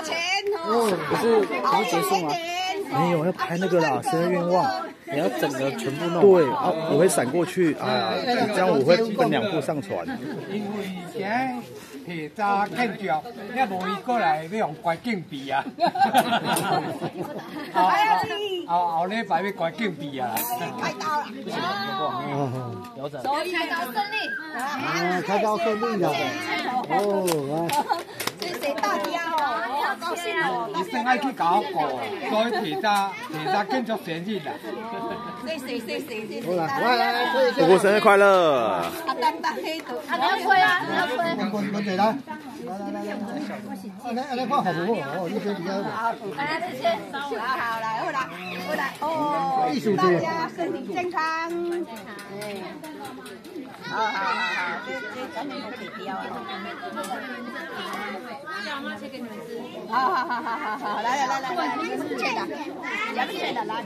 不是结束吗？没有，要拍那个啦，生日愿望。你要整个全部弄。对啊，我会闪过去啊，这样我会分2部上传。 因为以前铁渣建筑，也无伊过来要用关禁闭啊。后礼拜要关禁闭啊。 开刀了。 调整。 所以开刀顺利。 啊，开刀顺利了。哦， 谢谢大家哦，高兴哦。 医生爱去搞过，所以铁渣建筑生日啦。 谢谢。 来， 姑姑生日快乐！ 阿丹丹黑度， 你要吹啊，你要吹。 滚嘴来，来，看好不好？你先比较。 来，这些。 好，来，哦， 艺术节， 大家身体健康。好，这咱们可以标啊。好，来，切的，咱们切的来。